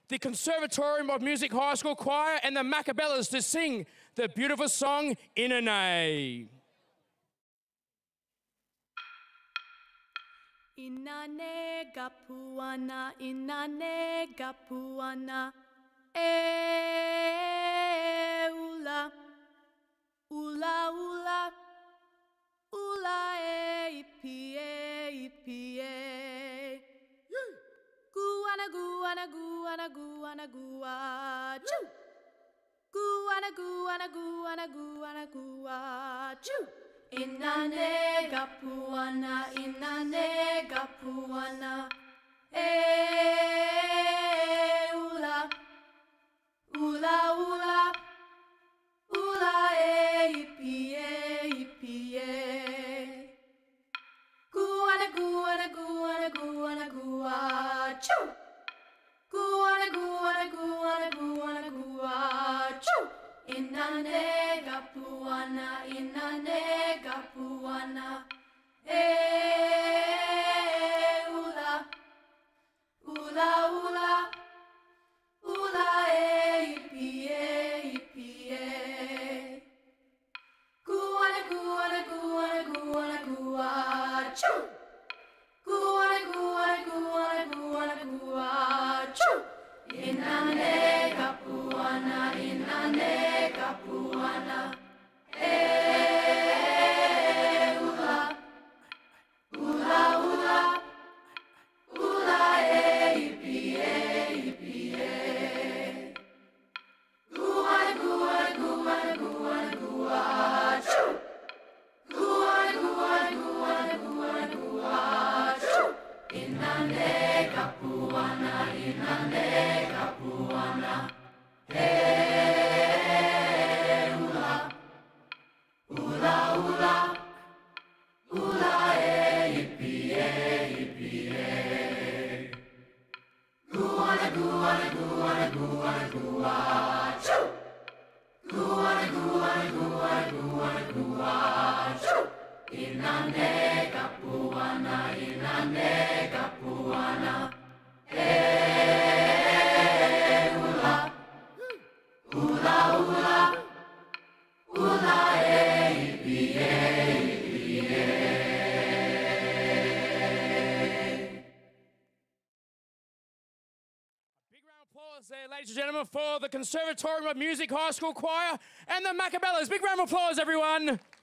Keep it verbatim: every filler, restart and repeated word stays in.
the Conservatorium of Music High School Choir and the Macabellas to sing the beautiful song, Inane. Inane gapuana, inane gapuana, e ula, ula ula, ula e ipi e ipi e. Guana guana guana guana gua choo. Guana guana guana guana gua choo. Inane gapuana, inane gapuana, e ula, ula ula, ula e ipi e ipi e. Guana guana guana guana gua choo. Guana guana guana guana gua choo. Inane gapuana, inane gapuana, e ula, ula ula, ula e ipi e ipi e. Guana guana guana guana gua choo. Guana guana guana guana gua choo. Inane gapuana, inane gapuana, e ula, ula ula, ula e ipi e ipi e. Guana guana guana guana gua choo. Guana guana guana guana gua choo. Inane gapuana, inane gapuana, e ula, ula ula, ula e ipi e ipi e. Guana guana guana guana gua choo. Guana guana guana guana gua choo. Inane gapuana, inane gapuana, e ula, ula ula, ula e ipi e ipi e. Big round of applause there, ladies and gentlemen, for the Conservatorium of Music High School Choir and the Macabellas. Big round of applause, everyone.